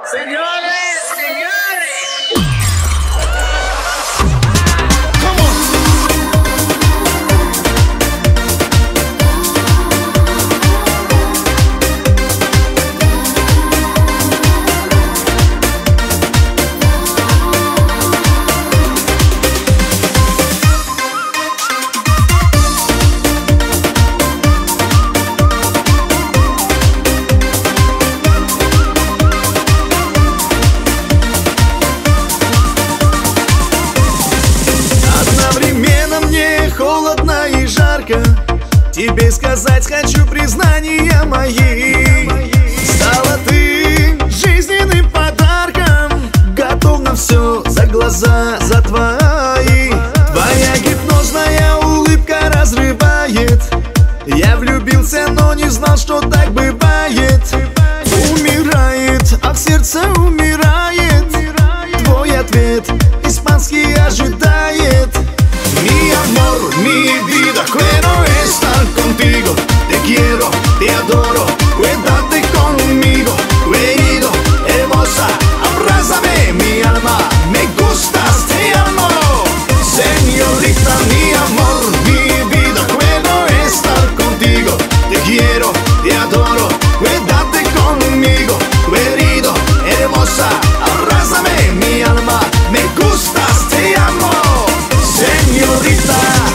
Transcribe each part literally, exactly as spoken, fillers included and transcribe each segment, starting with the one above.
Señores, señores. Холодно и жарко, тебе сказать хочу признания мои. Стала ты жизненным подарком, готов на все за глаза, за твои. Твоя гипнозная улыбка разрывает. Я влюбился, но не знал, что так бывает. Умирает, а в сердце умирает. Твой ответ испанский ожидает. Mi amor, mi vida, quiero estar contigo. Te quiero, te adoro, quédate conmigo. Querido, hermosa, abrázame, mi alma, me gustas, te amo. Señorita, mi amor, mi vida, quiero estar contigo. Te quiero, te adoro, quédate conmigo. Querido, hermosa, abrázame, mi alma, me gustas, te amo. Señorita.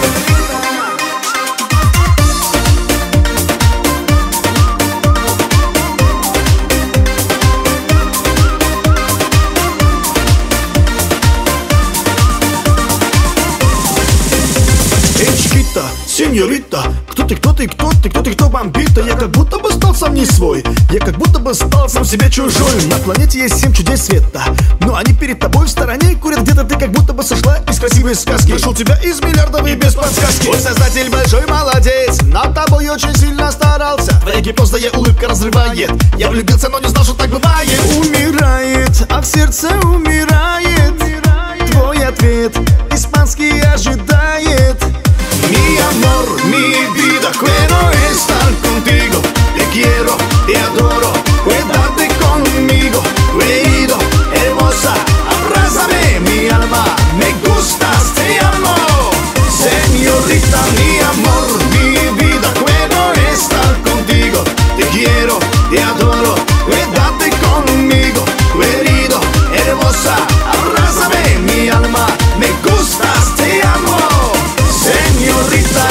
Эй, чикита, сеньорита, кто ты, кто ты, кто ты, кто ты, кто бомбита? Я как будто бы стал сам не свой, я как будто бы стал сам себе чужой. На планете есть семь чудес света, но они перед тобой в стороне курят где-то. Ты как будто бы сошла из красивой сказки. Нашел тебя из миллиардов и без подсказки. Твой создатель большой молодец, над тобой очень сильно старался. Твоя гипнозная улыбка разрывает. Я влюбился, но не знал, что так бывает. Умирает, а в сердце умирает. Твой ответ испанский ожидает. Mi amor, mi vida, quiero estar contigo. Te quiero, te adoro, quédate conmigo. Querido, hermosa, abrázame, mi alma, me gustas, te amo. Señorita, mi amor, mi vida, quiero estar contigo. Te quiero, te adoro, quédate conmigo. Querido, hermosa, abrázame, mi alma, me gustas, te amo. Señorita.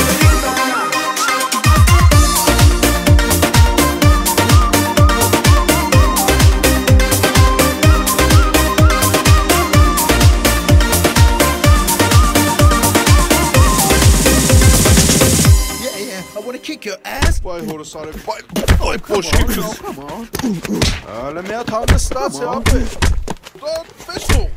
Yeah, yeah, I wanna kick your ass. Boy, hold us on it. Boy, boy, push it. Come on. Uh, let me out how the stats are. Pistol.